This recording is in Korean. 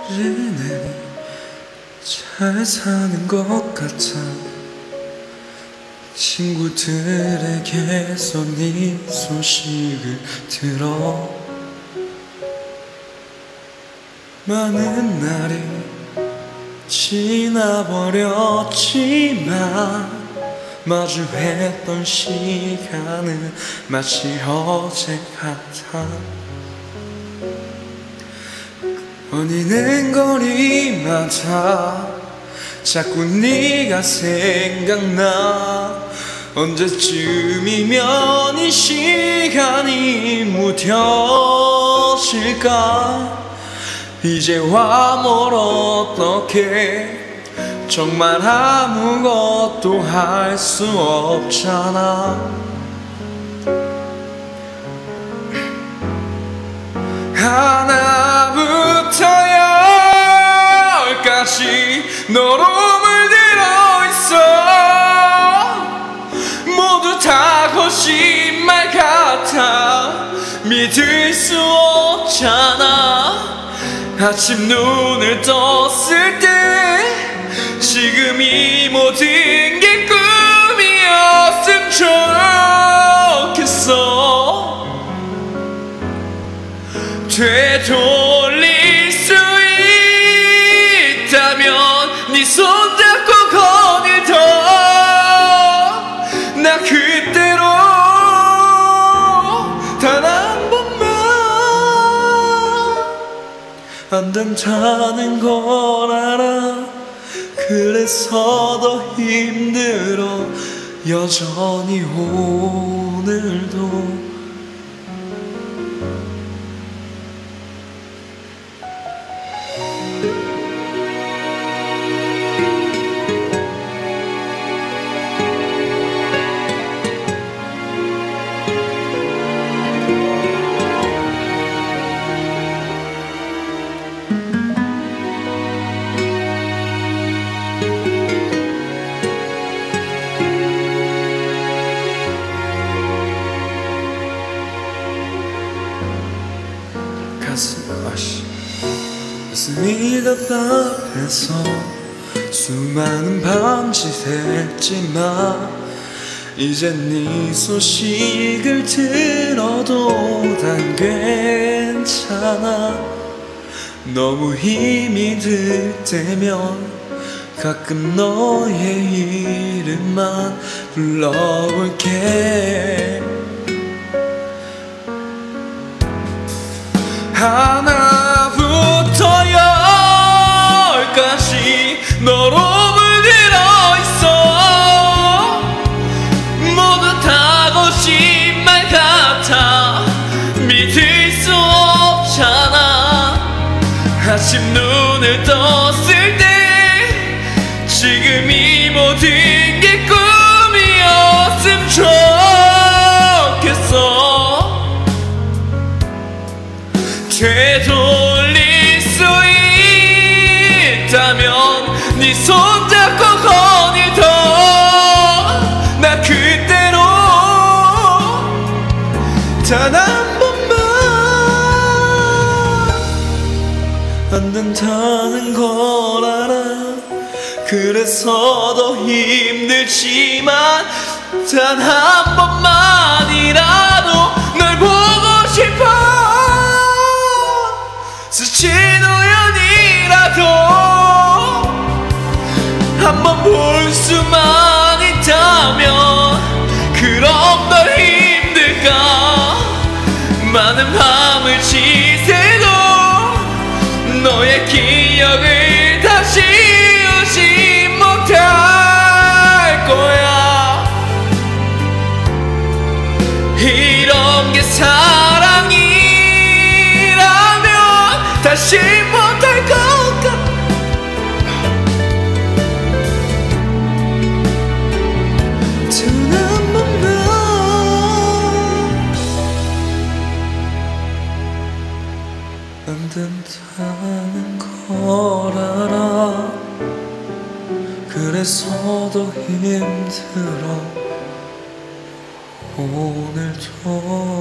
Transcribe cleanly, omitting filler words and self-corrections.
이제는 잘 사는 것 같아. 친구들에게서 네 소식을 들어 많은 날이 지나버렸지만 마주했던 시간은 마치 어제 같아. 거니는 거리마다 자꾸 네가 생각나. 언제쯤이면 이 시간이 무뎌질까. 이제와 뭘 어떻게 정말 아무것도 할 수 없잖아. 하나부터 열까지 너로 물들어 있어. 모두 다 거짓말 같아. 믿을 수 없잖아. 아침 눈을 떴을 때 지금 이 모든 게 꿈이었으면 좋겠어. 되돌릴 수 있다면 네 손잡고 거닐던 나 그대로 단 한 번만. 안 된다는 걸 알아. 그래서 더 힘들어 여전히 오늘도. 가슴이 답답해서 수많은 밤짓했지만 이제 네 소식을 들어도 난 괜찮아. 너무 힘이 들 때면 가끔 너의 이름만 불러볼게. 하나부터 열까지 너로 물들어 있어. 모두 다 거짓말 같아. 믿을 수 없잖아. 아침 눈을 떴을 때 지금 이 모든 게 꿈이었으면 좋겠어. 되돌릴 수 있다면 네 손잡고 거닐던 나 그대로 단 한 번만. 안 된다는 걸 알아. 그래서 더 힘들지만 단 한 번만이라도 널 보고 싶어. 스친 우연이라도 한번 볼 수만 있다면 그럼 널 힘들까. 많은 밤을 지새도 너의 기억을 다시 오지 못할 거야. 이런 게 사랑이 다시 못할 것 같아. 단 한 번만. 안 된다는 걸 알아. 그래서 더 힘들어 오늘도.